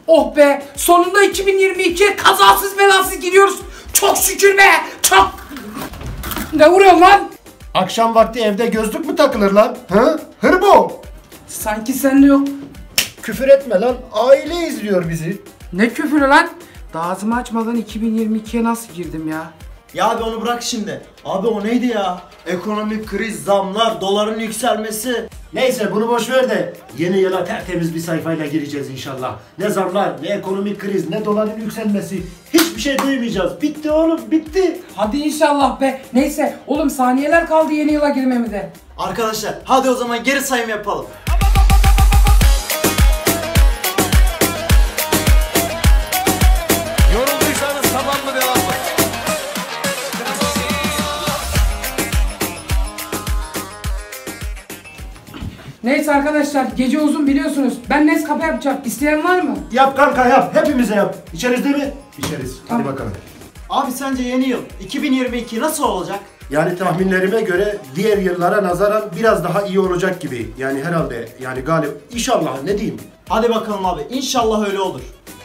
Oh be, sonunda 2022'ye kazasız belasız gidiyoruz. Çok şükür be, çok. Ne vuruyorsun lan? Akşam vakti evde gözlük mü takılır lan? Hı? Hırbo! Sanki sende yok. Küfür etme lan. Aile izliyor bizi. Ne küfürü lan? Daha ağzımı açmadan 2022'ye nasıl girdim ya? Ya abi onu bırak şimdi. Abi o neydi ya? Ekonomik kriz, zamlar, doların yükselmesi. Neyse bunu boş ver de yeni yıla tertemiz bir sayfayla gireceğiz inşallah. Ne zamlar, ne ekonomik kriz, ne doların yükselmesi. Hiçbir şey duymayacağız. Bitti oğlum, bitti. Hadi inşallah be. Neyse oğlum, saniyeler kaldı yeni yıla girmemize. Arkadaşlar hadi o zaman geri sayım yapalım. Yorulduysanız tamam mı, devam mı? Neyse arkadaşlar, gece uzun biliyorsunuz. Ben Nescafe yapacağım. İsteyen var mı? Yap kanka yap. Hepimize yap. İçeriz değil mi? İçeriz. Hadi Tamam. bakalım. Abi sence yeni yıl 2022 nasıl olacak? Yani tahminlerime göre diğer yıllara nazaran biraz daha iyi olacak gibi. Yani herhalde, yani galiba, inşallah, ne diyeyim. Hadi bakalım abi, İnşallah öyle olur.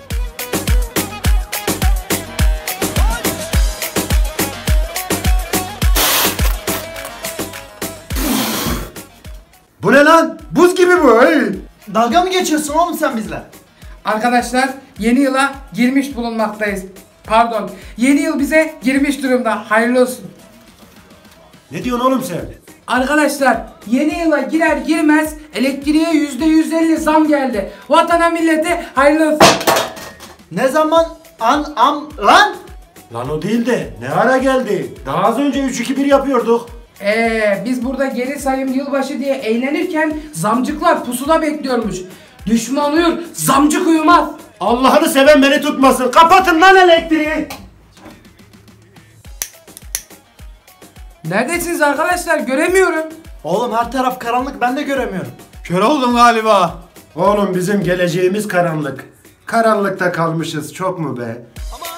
Bu ne lan? Buz gibi bu. Hey. Dalga mı geçiyorsun oğlum sen bizle? Arkadaşlar, yeni yıla girmiş bulunmaktayız. Pardon, yeni yıl bize girmiş durumda. Hayırlı olsun. Ne diyorsun oğlum sen? Arkadaşlar, yeni yıla girer girmez elektriğe %150 zam geldi. Vatana millete hayırlı olsun. Ne zaman lan? Lan o değil de ne ara geldi? Daha az önce 3-2-1 yapıyorduk. Biz burada geri sayım yılbaşı diye eğlenirken zamcıklar pusuda bekliyormuş. Düşman uyur, zamcık uyumaz. Allah'ını seven beni tutmasın. Kapatın lan elektriği. Neredesiniz arkadaşlar? Göremiyorum. Oğlum her taraf karanlık, ben de göremiyorum. Kör oldum galiba. Oğlum bizim geleceğimiz karanlık. Karanlıkta kalmışız çok mu be? Aman